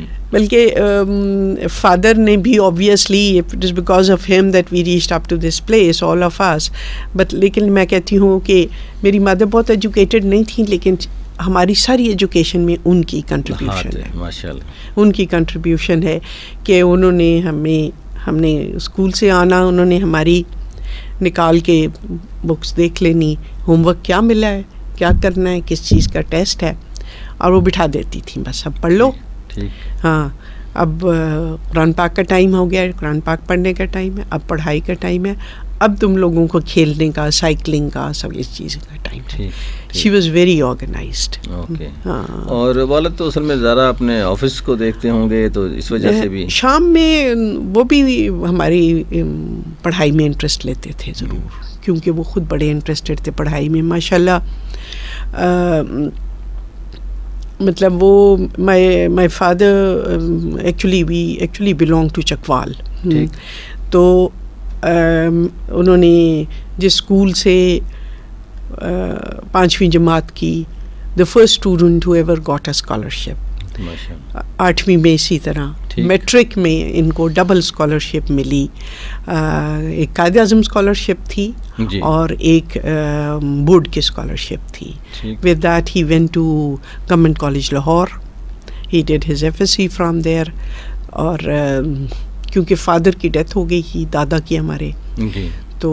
بلکہ فادر نے بھی obviously it is because of him that we reached up to this place all of us but لیکن میں کہتی ہوں کہ میری مدر بہت ایجوکیٹڈ نہیں تھی لیکن ہماری ساری ایجوکیشن میں ان کی کنٹریبیوشن ہے. ماشاء اللہ ان کی کنٹریبیوشن ہے کہ انہوں نے ہمیں ہم نے اسکول سے آنا انہوں نے ہماری نکال کے بکس دیکھ لینی ہوم ورک کیا ملا ہے کیا کرنا ہے کس چیز کا ٹیسٹ ہے اور وہ بٹھا دیتی تھیں بس اب پڑھ لو. ہاں اب قرآن پاک کا ٹائم ہو گیا ہے قرآن پاک پڑھنے کا ٹائم ہے اب پڑھائی کا ٹائم ہے اب تم لوگوں کو کھیلنے کا سائیکلنگ کا سب اس چیز کا ٹائم ہے. She was very organised. Okay اور والد تو اصل میں زیادہ اپنے آفس کو دیکھتے ہوں گے تو اس وجہ سے بھی شام میں وہ بھی ہماری پڑھائی میں انٹرسٹ لیتے تھے ضرور کیونکہ وہ خود بڑے انٹرسٹڈ تھے پڑھائی میں ماشاء اللہ. مطلب وہ my my father actually we actually belong to Chakwal. تو انہوں نے جس اسکول سے پانچویں جماعت کی the first student who ever got a scholarship. آٹھویں میں اسی طرح میٹرک میں ان کو ڈبل اسکالرشپ ملی. ایک قائد اعظم اسکالرشپ تھی اور ایک بورڈ کی اسکالرشپ تھی. With that he went to government college Lahore. He did his F S C from there. اور کیونکہ فادر کی ڈیتھ ہو گئی تھی دادا کی ہمارے تو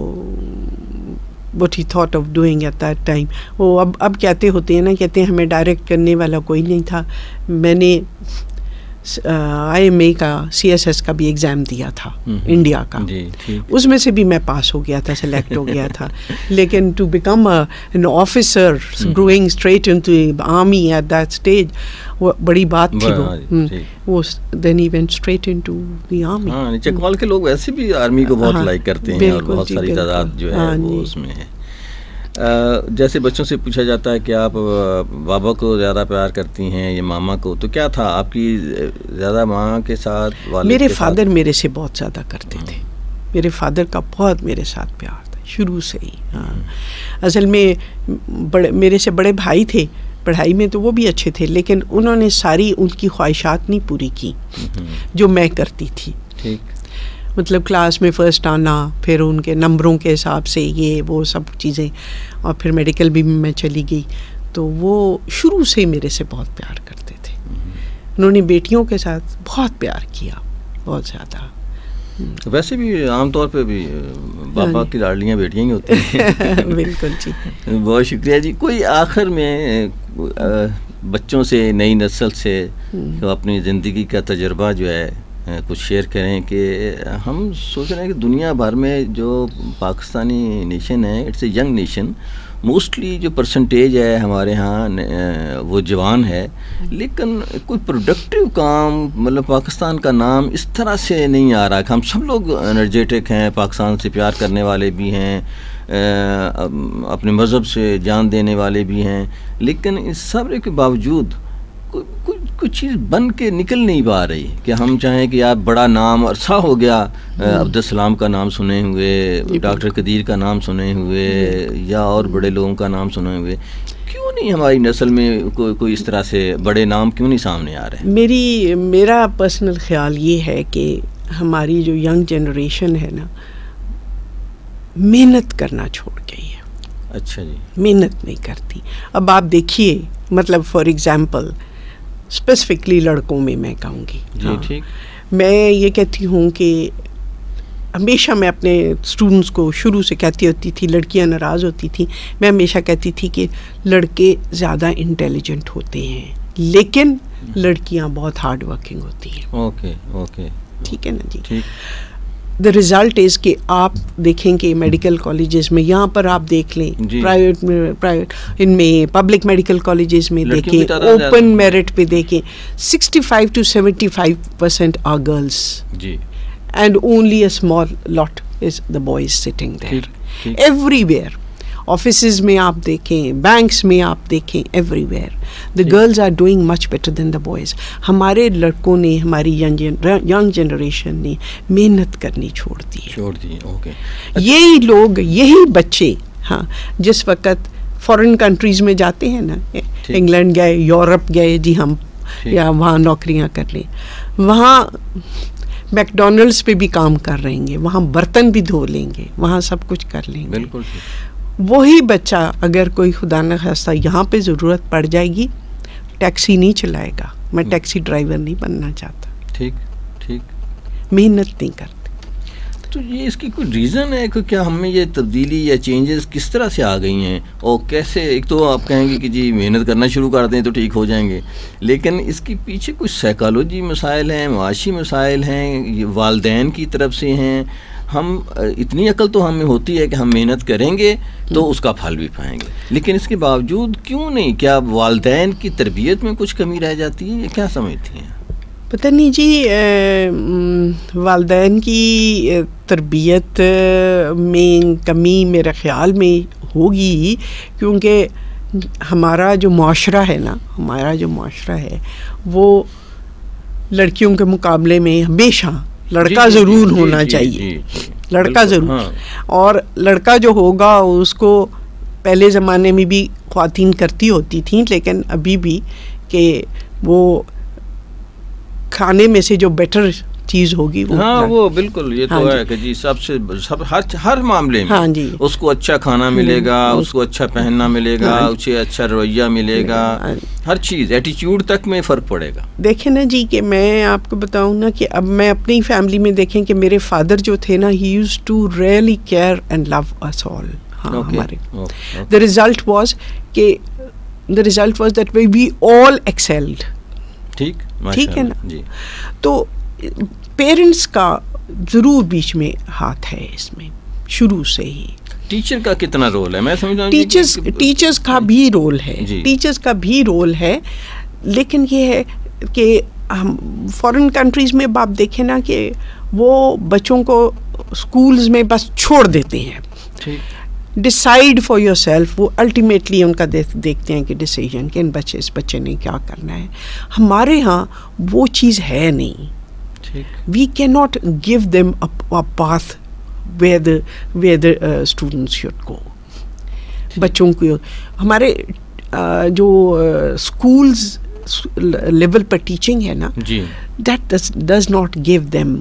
what he thought of doing at that time وہ اب اب کہتے ہوتے ہیں نا کہتے ہیں ہمیں ڈائریکٹ کرنے والا کوئی نہیں تھا. میں نے آئی ایم اے کا سی ایس ایس کا بھی ایگزام دیا تھا انڈیا کا اس میں سے بھی میں پاس ہو گیا تھا سلیکٹ ہو گیا تھا لیکن to become an officer growing straight into army at that stage وہ بڑی بات تھی. وہ وہ then he went straight into the army. ہاں چکوال کے لوگ ویسے بھی آرمی کو بہت لائک کرتے ہیں اور بہت ساری تعداد جو ہے وہ اس میں ہے. جیسے بچوں سے پوچھا جاتا ہے کہ آپ بابا کو زیادہ پیار کرتی ہیں یا ماما کو تو کیا تھا آپ کی زیادہ ماں کے ساتھ والد میرے فادر میرے سے بہت زیادہ کرتے تھے. میرے فادر کا بہت میرے ساتھ پیار تھا شروع سے ہی. ہاں اصل میں بڑے میرے سے بڑے بھائی تھے پڑھائی میں تو وہ بھی اچھے تھے لیکن انہوں نے ساری ان کی خواہشات نہیں پوری کی جو میں کرتی تھی. ٹھیک مطلب کلاس میں فرسٹ آنا پھر ان کے نمبروں کے حساب سے یہ وہ سب چیزیں اور پھر میڈیکل بھی میں چلی گئی تو وہ شروع سے میرے سے بہت پیار کرتے تھے. انہوں نے بیٹیوں کے ساتھ بہت پیار کیا بہت زیادہ. ویسے بھی عام طور پہ بھی بابا کی لاڈلیاں بیٹیاں ہی ہوتی ہیں. بالکل جی بہت شکریہ جی. کوئی آخر میں بچوں سے نئی نسل سے اپنی زندگی کا تجربہ جو ہے کچھ شیئر کریں کہ ہم سوچ رہے ہیں کہ دنیا بھر میں جو پاکستانی نیشن ہے it's a young nation. Mostly جو پرسنٹیج ہے ہمارے ہاں وہ جوان ہے لیکن کوئی پروڈکٹیو کام مطلب پاکستان کا نام اس طرح سے نہیں آ رہا. ہم سب لوگ انرجیٹک ہیں پاکستان سے پیار کرنے والے بھی ہیں اپنے مذہب سے جان دینے والے بھی ہیں لیکن اس سب کے باوجود کوئی کوئی چیز بن کے نکل نہیں پا رہی کہ ہم چاہیں کہ آپ بڑا نام عرصہ ہو گیا عبدالسلام کا نام سنے ہوئے ڈاکٹر قدیر کا نام سنے ہوئے یا اور بڑے لوگوں کا نام سنے ہوئے کیوں نہیں ہماری نسل میں کوئی کوئی اس طرح سے بڑے نام کیوں نہیں سامنے آ رہے ہیں. میری میرا پرسنل خیال یہ ہے کہ ہماری جو ینگ جنریشن ہے نا محنت کرنا چھوڑ گئی ہے. اچھا جی. محنت نہیں کرتی. اب آپ دیکھیے مطلب فار ایگزامپل اسپیسیفکلی لڑکوں میں میں کہوں گی. جی ٹھیک. میں یہ کہتی ہوں کہ ہمیشہ میں اپنے اسٹوڈنٹس کو شروع سے کہتی ہوتی تھی, لڑکیاں ناراض ہوتی تھیں, میں ہمیشہ کہتی تھی کہ لڑکے زیادہ انٹیلیجنٹ ہوتے ہیں لیکن لڑکیاں بہت ہارڈ ورکنگ ہوتی ہیں. اوکے اوکے ٹھیک ہے نا جی. دا ریزلٹ از کہ آپ دیکھیں کہ میڈیکل کالجز میں, یہاں پر آپ دیکھ لیں پرائیویٹ میں, پرائیویٹ ان میں پبلک میڈیکل کالجز میں دیکھیں, اوپن میرٹ پہ دیکھیں, sixty five to seventy five percent are girls جی, and only a small lot is the boys sitting there. Everywhere. Offices میں آپ دیکھیں, بینکس میں آپ دیکھیں, everywhere. The girls are doing much better than the boys. ہمارے لڑکوں نے, ہماری ینگ جنریشن نے محنت کرنی چھوڑ دی چھوڑ دی. اوکے. یہی لوگ, یہی بچے, ہاں جس وقت فورن کنٹریز میں جاتے ہیں نا, انگلینڈ گئے, یورپ گئے جی ہم, یا وہاں نوکریاں کر لیں, وہاں میکڈونلڈس پہ بھی کام کر رہیں گے, وہاں برتن بھی دھو لیں گے, وہاں سب کچھ کر لیں گے. بالکل. وہی بچہ اگر کوئی خدا نخواستہ یہاں پہ ضرورت پڑ جائے گی, ٹیکسی نہیں چلائے گا. میں ٹیکسی ڈرائیور نہیں بننا چاہتا. ٹھیک ٹھیک. محنت نہیں کرتے. تو یہ اس کی کوئی ریزن ہے کہ کیا ہم میں یہ تبدیلی یا چینجز کس طرح سے آ گئی ہیں, اور کیسے؟ ایک تو آپ کہیں گے کہ جی محنت کرنا شروع کر دیں تو ٹھیک ہو جائیں گے, لیکن اس کے پیچھے کچھ سائیکالوجی مسائل ہیں, معاشی مسائل ہیں, یہ والدین کی طرف سے ہیں. ہم اتنی عقل تو ہمیں ہوتی ہے کہ ہم محنت کریں گے تو اس کا پھل بھی پائیں گے, لیکن اس کے باوجود کیوں نہیں؟ کیا والدین کی تربیت میں کچھ کمی رہ جاتی ہے, یہ کیا سمجھتی ہیں؟ پتہ نہیں جی, والدین کی تربیت میں کمی میرے خیال میں ہوگی, کیونکہ ہمارا جو معاشرہ ہے نا, ہمارا جو معاشرہ ہے وہ لڑکیوں کے مقابلے میں ہمیشہ لڑکا ضرور ہونا چاہیے, لڑکا ضرور. اور لڑکا جو ہوگا اس کو پہلے زمانے میں بھی خواتین کرتی ہوتی تھیں, لیکن ابھی بھی کہ وہ کھانے میں سے جو بیٹر چیز ہوگی وہ, ہاں وہ بالکل, یہ تو ہے کہ جی سب سے سب ہر ہر معاملے میں, ہاں جی, اس کو اچھا کھانا ملے گا, اس کو اچھا پہننا ملے گا, اسے اچھا رویہ ملے گا, ہر چیز, ایٹیچیوڈ تک میں فرق پڑے گا. دیکھیں نا جی کہ میں آپ کو بتاؤں نا کہ اب میں اپنی فیملی میں دیکھیں کہ میرے فادر جو تھے نا, he used to really care and love us all. ہاں ہمارے دا ریزلٹ واز کہ the result was that we all excelled. ٹھیک ٹھیک ہے نا. تو پیرنٹس کا ضرور بیچ میں ہاتھ ہے اس میں شروع سے ہی. ٹیچر کا کتنا رول ہے؟ میں سمجھتا ہوں ٹیچرز ٹیچرز کا بھی رول ہے, ٹیچرز کا بھی رول ہے, لیکن یہ ہے کہ ہم فورن کنٹریز میں آپ دیکھیں نا کہ وہ بچوں کو اسکولز میں بس چھوڑ دیتے ہیں, decide for your self ultimately ان کا دیکھتے ہیں کہ ڈیسیجن کہ ان بچے اس بچے نے کیا کرنا ہے. ہمارے ہاں وہ چیز ہے نہیں. وی کی not give them a path where the where the students should go. بچوں کو ہمارے جو اسکولز لیول پر ٹیچنگ ہے نا, that does not give them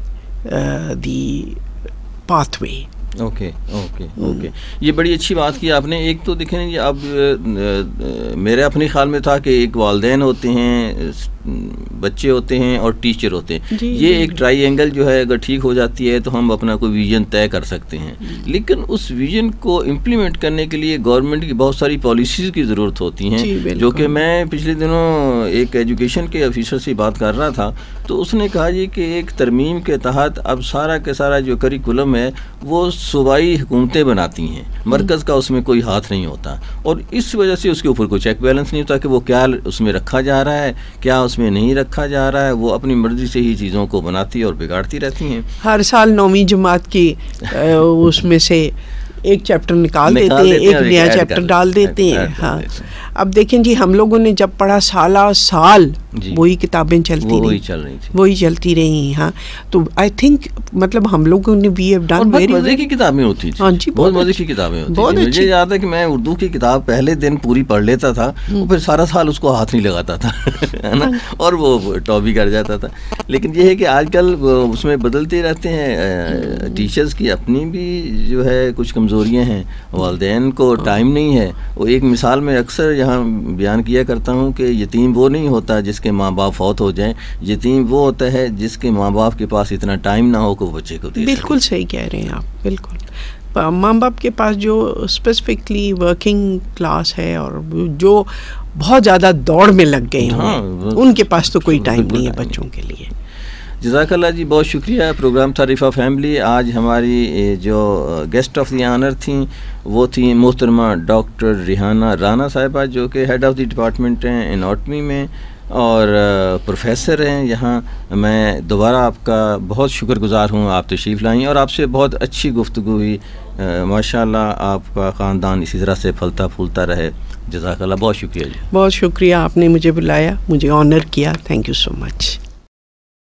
the pathway. Okay okay okay یہ بڑی اچھی بات کی آپ نے. ایک تو دیکھیں یہ اب میرے اپنے خیال میں تھا کہ ایک والدین ہوتے ہیں, بچے ہوتے ہیں اور ٹیچر ہوتے ہیں. یہ ایک ٹرائی اینگل جو ہے اگر ٹھیک ہو جاتی ہے تو ہم اپنا کوئی ویژن طے کر سکتے ہیں, لیکن اس ویژن کو امپلیمنٹ کرنے کے لیے گورنمنٹ کی بہت ساری پالیسیز کی ضرورت ہوتی ہیں, جو کہ میں پچھلے دنوں ایک ایجوکیشن کے آفیسر سے بات کر رہا تھا تو اس نے کہا یہ کہ ایک ترمیم کے تحت اب سارا کے سارا جو کریکولم ہے وہ صوبائی حکومتیں بناتی ہیں, مرکز کا اس میں کوئی ہاتھ نہیں ہوتا, اور اس وجہ سے اس کے اوپر کوئی چیک بیلنس نہیں ہوتا کہ وہ کیا اس میں رکھا جا رہا ہے, کیا اس میں نہیں رکھا جا رہا ہے. وہ اپنی مرضی سے ہی چیزوں کو بناتی اور بگاڑتی رہتی ہیں. ہر سال نویں جماعت کی اس میں سے ایک چیپٹر نکال دیتے ہیں, ایک نیا چیپٹر ڈال دیتے ہیں. ہاں اب دیکھیں جی ہم لوگوں نے جب پڑھا سالہ سال وہی کتابیں چلتی رہی وہی چلتی رہی. ہاں تو آئی تھنک مطلب ہم لوگوں نے وی ہیو ڈن ویری مزے کی کتابیں ہوتی تھیں. ہاں جی بہت مزے کی کتابیں ہوتی تھیں. مجھے یاد ہے کہ میں اردو کی کتاب پہلے دن پوری پڑھ لیتا تھا, پھر سارا سال اس کو ہاتھ نہیں لگاتا تھا ہے نا, اور وہ ٹاپ بھی کر جاتا تھا. لیکن یہ ہے کہ آج کل اس میں بدلتے رہتے ہیں. ٹیچرز کی اپنی بھی جو ہے کچھ کمزوریاں ہیں, والدین کو ٹائم نہیں ہے. وہ ایک مثال میں اکثر یہاں بیان کیا کرتا ہوں کہ یتیم وہ نہیں ہوتا جس کے ماں باپ فوت ہو جائیں, یتیم وہ ہوتا ہے جس کے ماں باپ کے پاس اتنا ٹائم نہ ہو کہ وہ بچے کو دے. بالکل صحیح کہہ رہے ہیں آپ. بالکل ماں باپ کے پاس جو اسپیسیفکلی ورکنگ کلاس ہے اور جو بہت زیادہ دوڑ میں لگ گئے ہیں, ان کے پاس تو کوئی ٹائم نہیں ہے بچوں کے لیے. جزاک اللہ جی, بہت شکریہ. پروگرام تھا ریفا فیملی. آج ہماری جو گیسٹ آف دی آنر تھیں وہ تھیں محترمہ ڈاکٹر ریحانہ رانا صاحبہ, جو کہ ہیڈ آف دی ڈپارٹمنٹ ہیں اناٹمی میں اور پروفیسر ہیں یہاں. میں دوبارہ آپ کا بہت شکر گزار ہوں, آپ تشریف لائیں اور آپ سے بہت اچھی گفتگو ہوئی. ماشاء اللہ آپ کا خاندان اسی طرح سے پھلتا پھولتا رہے. جزاک اللہ, بہت شکریہ جی. بہت شکریہ, آپ نے مجھے بلایا, مجھے آنر کیا. Thank you so much.